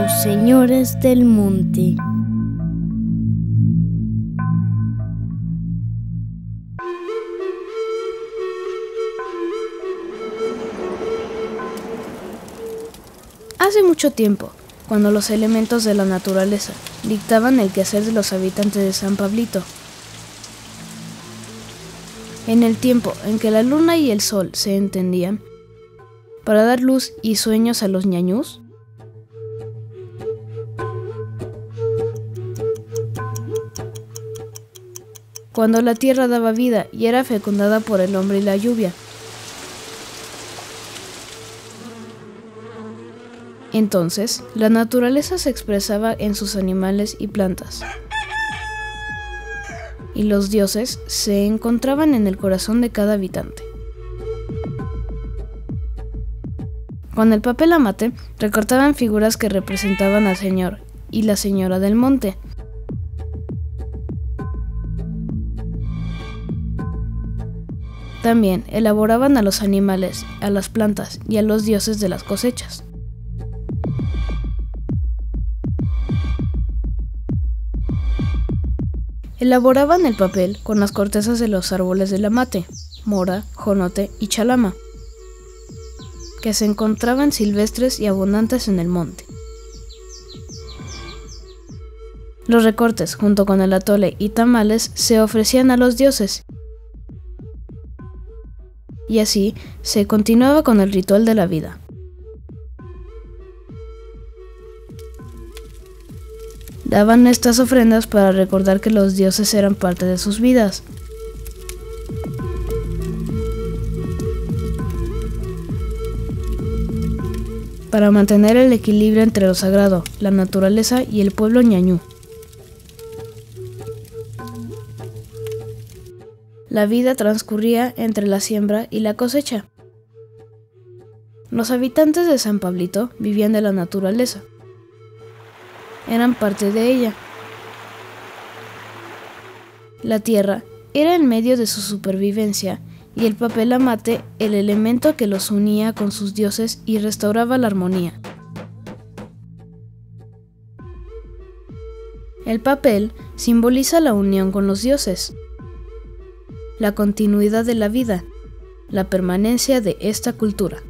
Los señores del monte. Hace mucho tiempo, cuando los elementos de la naturaleza dictaban el quehacer de los habitantes de San Pablito, en el tiempo en que la luna y el sol se entendían, para dar luz y sueños a los ñañús, cuando la tierra daba vida y era fecundada por el hombre y la lluvia, entonces la naturaleza se expresaba en sus animales y plantas, y los dioses se encontraban en el corazón de cada habitante. Con el papel amate recortaban figuras que representaban al señor y la señora del monte. También elaboraban a los animales, a las plantas y a los dioses de las cosechas. Elaboraban el papel con las cortezas de los árboles del amate, mora, jonote y chalama, que se encontraban silvestres y abundantes en el monte. Los recortes, junto con el atole y tamales, se ofrecían a los dioses. Y así se continuaba con el ritual de la vida. Daban estas ofrendas para recordar que los dioses eran parte de sus vidas. Para mantener el equilibrio entre lo sagrado, la naturaleza y el pueblo ñañú. La vida transcurría entre la siembra y la cosecha. Los habitantes de San Pablito vivían de la naturaleza. Eran parte de ella. La tierra era el medio de su supervivencia y el papel amate el elemento que los unía con sus dioses y restauraba la armonía. El papel simboliza la unión con los dioses, la continuidad de la vida, la permanencia de esta cultura.